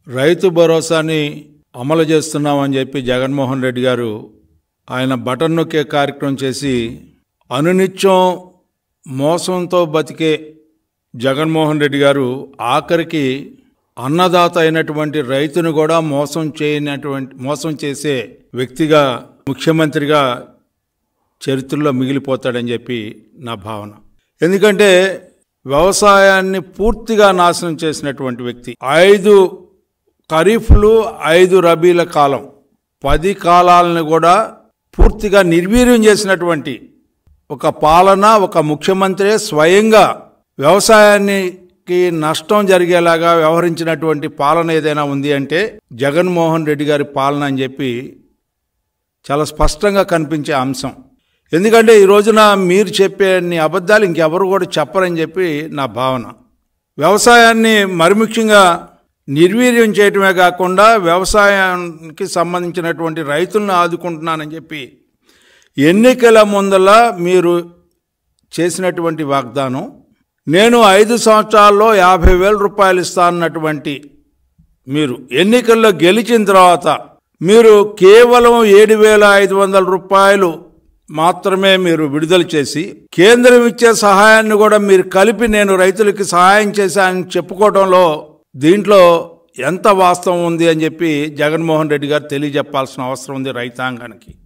రైతు భరోసాని అమలు చేస్తున్నామని చెప్పి జగన్మోహన్ రెడ్డి గారు ఆయన బటన్ నొక్కే కార్యక్రమం చేసి అనునిత్యం మోసంతో బతికే జగన్మోహన్ రెడ్డి గారు ఆఖరికి అన్నదాత అయినటువంటి రైతును కూడా మోసం చేసే వ్యక్తిగా ముఖ్యమంత్రిగా చరిత్రలో మిగిలిపోతాడని చెప్పి నా భావన. ఎందుకంటే వ్యవసాయాన్ని పూర్తిగా నాశనం చేసినటువంటి వ్యక్తి. 5 ఖరీఫ్లు 5 రబీల కాలం 10 కాలాలను కూడా పూర్తిగా నిర్వీర్యం చేసినటువంటి ఒక పాలన, ఒక ముఖ్యమంత్రి స్వయంగా వ్యవసాయానికి నష్టం జరిగేలాగా వ్యవహరించినటువంటి పాలన ఏదైనా ఉంది అంటే జగన్మోహన్ రెడ్డి గారి పాలన అని చెప్పి చాలా స్పష్టంగా కనిపించే అంశం. ఎందుకంటే ఈ రోజున మీరు చెప్పే అన్ని అబద్ధాలు ఇంకెవరు కూడా చెప్పరని చెప్పి నా భావన. వ్యవసాయాన్ని మరిముఖ్యంగా నిర్వీర్యం చేయటమే కాకుండా వ్యవసాయానికి సంబంధించినటువంటి రైతులను ఆదుకుంటున్నానని చెప్పి ఎన్నికల ముందల మీరు చేసినటువంటి వాగ్దానం, నేను 5 సంవత్సరాల్లో 50,000 రూపాయలు ఇస్తానన్నటువంటి మీరు ఎన్నికల్లో గెలిచిన తర్వాత మీరు కేవలం 7,500 రూపాయలు మాత్రమే మీరు విడుదల చేసి కేంద్రం ఇచ్చే సహాయాన్ని కూడా మీరు కలిపి నేను రైతులకి సహాయం చేశానని చెప్పుకోవడంలో దీంట్లో ఎంత వాస్తవం ఉంది అని చెప్పి జగన్మోహన్ రెడ్డి గారు తెలియజెప్పాల్సిన అవసరం ఉంది రైతాంగానికి.